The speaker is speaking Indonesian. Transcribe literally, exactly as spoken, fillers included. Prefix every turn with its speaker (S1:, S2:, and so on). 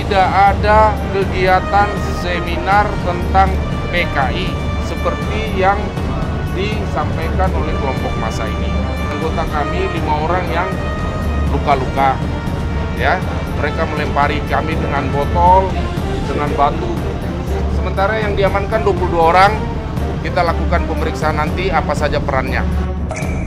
S1: tidak ada kegiatan seminar tentang P K I seperti yang disampaikan oleh kelompok massa ini. Anggota kami lima orang yang luka-luka, ya, mereka melempari kami dengan botol, dengan batu. Sementara yang diamankan dua puluh dua orang, kita lakukan pemeriksaan nanti apa saja perannya.